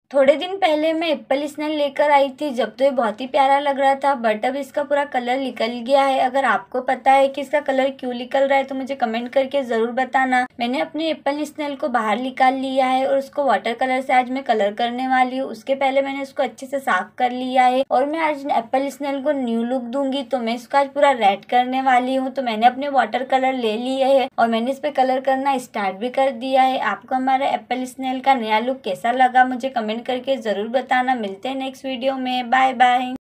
थोड़े दिन पहले मैं एप्पल स्नेल लेकर आई थी, जब तो ये बहुत ही प्यारा लग रहा था, बट अब इसका पूरा कलर निकल गया है। अगर आपको पता है कि इसका कलर क्यों निकल रहा है तो मुझे कमेंट करके ज़रूर बताना। मैंने अपने एप्पल स्नेल को बाहर निकाल लिया है और उसको वाटर कलर से आज मैं कलर करने वाली हूँ। उसके पहले मैंने इसको अच्छे से साफ कर लिया है और मैं आज एप्पल स्नेल को न्यू लुक दूंगी, तो मैं इसको आज पूरा रेड करने वाली हूँ। तो मैंने अपने वाटर कलर ले लिए है और मैंने इस पे कलर करना स्टार्ट भी कर दिया है। आपको हमारा एप्पल स्नेल का नया लुक कैसा लगा मुझे कमेंट करके ज़रूर बताना। मिलते हैं नेक्स्ट वीडियो में, बाय बाय।